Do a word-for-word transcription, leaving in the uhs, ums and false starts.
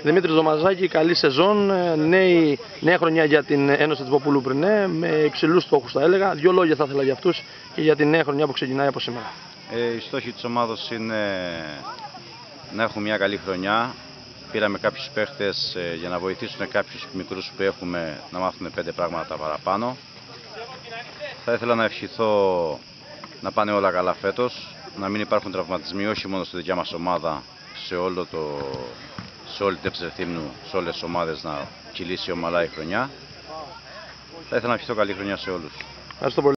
Δημήτρης Δωμαζάκη, καλή σεζόν, νέη, νέα χρονιά για την Ένωση Τσιποπούλου Πρινέ, με υψηλούς στόχους θα έλεγα. Δύο λόγια θα ήθελα για αυτούς και για την νέα χρονιά που ξεκινάει από σήμερα. Ε, οι στόχοι της ομάδος είναι να έχουμε μια καλή χρονιά. Πήραμε κάποιους παίχτες ε, για να βοηθήσουν κάποιους μικρούς που έχουμε να μάθουν πέντε πράγματα παραπάνω. Θα ήθελα να ευχηθώ να πάνε όλα καλά φέτος, να μην υπάρχουν τραυματισμοί όχι μόνο στη δικιά μας ομάδα, σε, όλο το, σε όλη την Ευστρεθύμνου, σε όλες τις ομάδες να κυλήσει ομαλά η χρονιά. Θα ήθελα να ευχηθώ καλή χρονιά σε όλους. Ευχαριστώ πολύ.